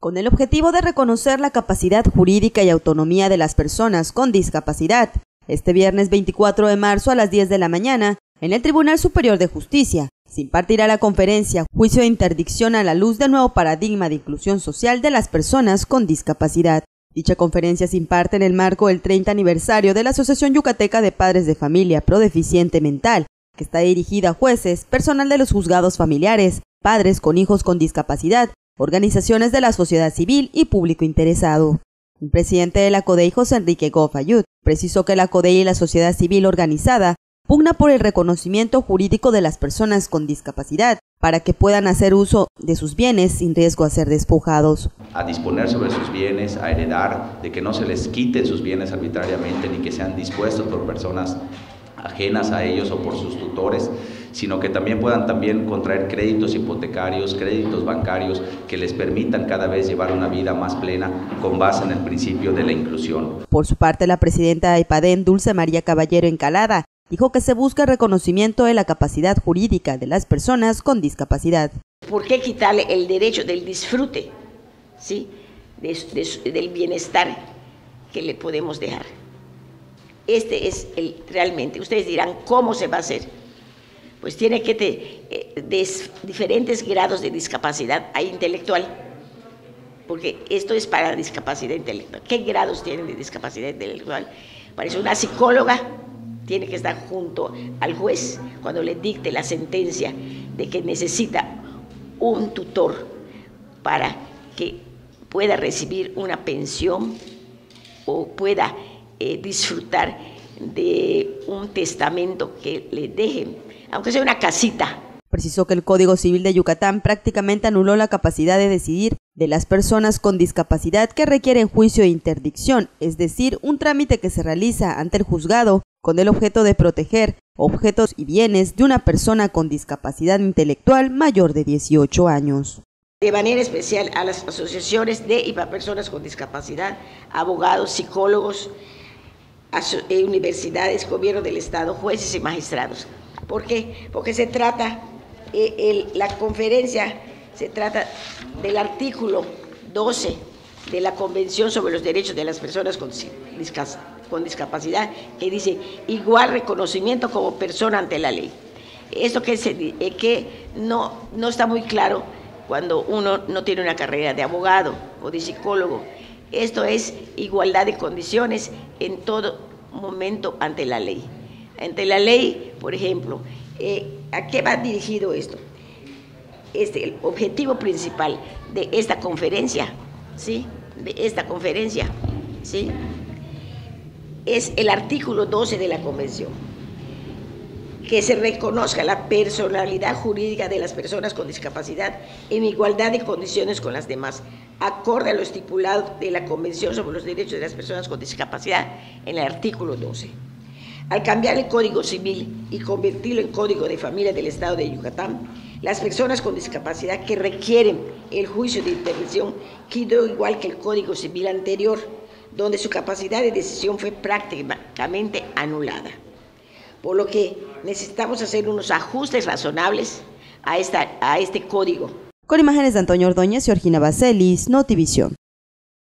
con el objetivo de reconocer la capacidad jurídica y autonomía de las personas con discapacidad. Este viernes 24 de marzo a las 10 de la mañana, en el Tribunal Superior de Justicia, se impartirá la conferencia Juicio de interdicción a la luz del nuevo paradigma de inclusión social de las personas con discapacidad. Dicha conferencia se imparte en el marco del 30 aniversario de la Asociación Yucateca de Padres de Familia Pro Deficiente Mental, que está dirigida a jueces, personal de los juzgados familiares, padres con hijos con discapacidad, organizaciones de la sociedad civil y público interesado. El presidente de la CODEI, José Enrique Goff Ayud, precisó que la CODEI y la sociedad civil organizada pugna por el reconocimiento jurídico de las personas con discapacidad para que puedan hacer uso de sus bienes sin riesgo a ser despojados. A disponer sobre sus bienes, a heredar, de que no se les quiten sus bienes arbitrariamente ni que sean dispuestos por personas ajenas a ellos o por sus tutores, sino que también puedan contraer créditos hipotecarios, créditos bancarios que les permitan cada vez llevar una vida más plena con base en el principio de la inclusión. Por su parte, la presidenta de IPADEN, Dulce María Caballero Encalada, dijo que se busca el reconocimiento de la capacidad jurídica de las personas con discapacidad. ¿Por qué quitarle el derecho del disfrute, ¿sí?, del bienestar que le podemos dejar? Este es realmente, ustedes dirán, ¿cómo se va a hacer? Pues tiene que de diferentes grados de discapacidad intelectual, porque esto es para discapacidad intelectual. ¿Qué grados tienen de discapacidad intelectual? Parece una psicóloga tiene que estar junto al juez cuando le dicte la sentencia de que necesita un tutor para que pueda recibir una pensión o pueda disfrutar de un testamento que le dejen, aunque sea una casita. Precisó que el Código Civil de Yucatán prácticamente anuló la capacidad de decidir de las personas con discapacidad que requieren juicio de interdicción, es decir, un trámite que se realiza ante el juzgado con el objeto de proteger objetos y bienes de una persona con discapacidad intelectual mayor de 18 años. De manera especial a las asociaciones de y para personas con discapacidad, abogados, psicólogos, universidades, gobierno del Estado, jueces y magistrados. ¿Por qué? Porque se trata, la conferencia se trata del artículo 12 de la Convención sobre los Derechos de las Personas con discapacidad, que dice igual reconocimiento como persona ante la ley. Esto que no está muy claro cuando uno no tiene una carrera de abogado o de psicólogo. Esto es igualdad de condiciones en todo momento ante la ley. Ante la ley, por ejemplo, ¿a qué va dirigido esto? El objetivo principal de esta conferencia, ¿sí?, ¿sí?, es el artículo 12 de la Convención, que se reconozca la personalidad jurídica de las personas con discapacidad en igualdad de condiciones con las demás, acorde a lo estipulado de la Convención sobre los Derechos de las Personas con Discapacidad en el artículo 12. Al cambiar el Código Civil y convertirlo en Código de Familia del Estado de Yucatán, las personas con discapacidad que requieren el juicio de interdicción quedó igual que el Código Civil anterior, donde su capacidad de decisión fue prácticamente anulada. Por lo que necesitamos hacer unos ajustes razonables a este código. Con imágenes de Antonio Ordóñez y Georgina Baselis, Notivisión.